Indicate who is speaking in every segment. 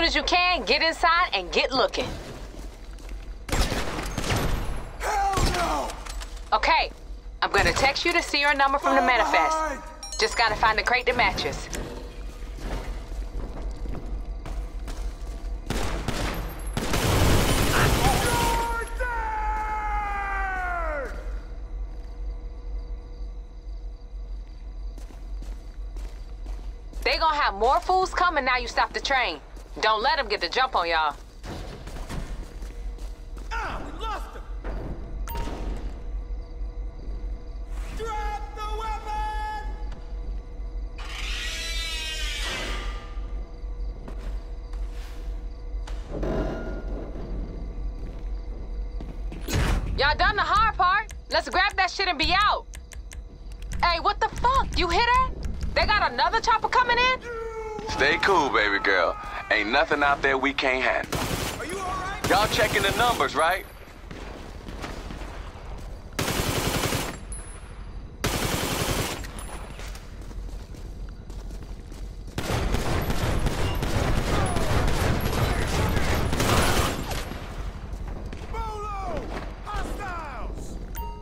Speaker 1: soon as you can, get inside and get looking.
Speaker 2: Hell no!
Speaker 1: Okay, I'm gonna text you to see your number from the manifest. Just gotta find the crate that matches. They gonna have more fools coming now you stop the train. Don't let them get the jump on y'all.
Speaker 2: Ah, we lost him! Drop the weapon!
Speaker 1: Y'all done the hard part. Let's grab that shit and be out. Hey, what the fuck? You hear that? They got another chopper coming in?
Speaker 3: Stay cool, baby girl. Ain't nothing out there we can't handle.
Speaker 2: Are you alright?
Speaker 3: Y'all checking the numbers, right?
Speaker 2: Bolo! Hostiles!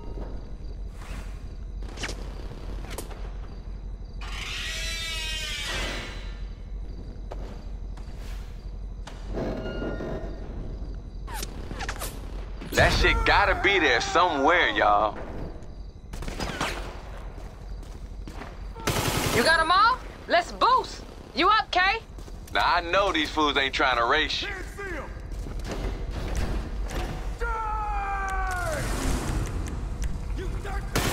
Speaker 3: That shit gotta be there somewhere, y'all.
Speaker 1: You got them all? Let's boost. You up, Kay?
Speaker 3: Now, I know these fools ain't trying to race you.
Speaker 2: Can't see him! Die! You dirtbag!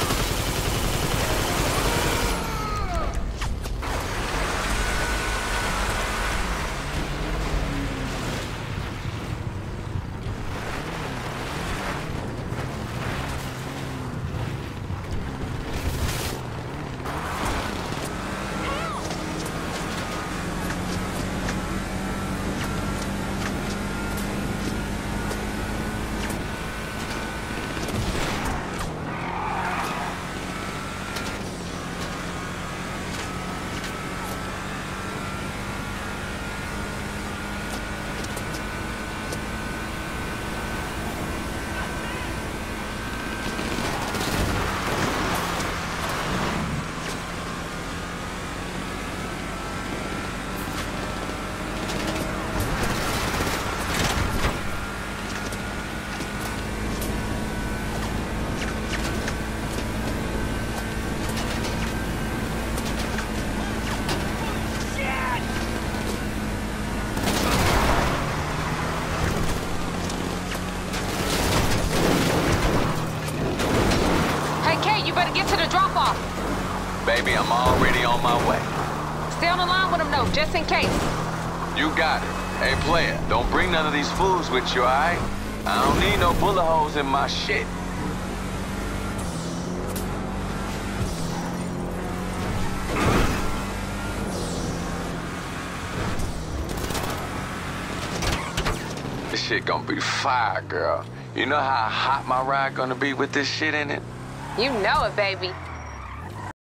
Speaker 1: You better get to the drop-off.
Speaker 3: Baby, I'm already on my way.
Speaker 1: Stay on the line with them, though, just in case.
Speaker 3: You got it. Hey, player, don't bring none of these fools with you, all right? I don't need no bullet holes in my shit. This shit gonna be fire, girl. You know how hot my ride gonna be with this shit in it?
Speaker 1: You know it, baby.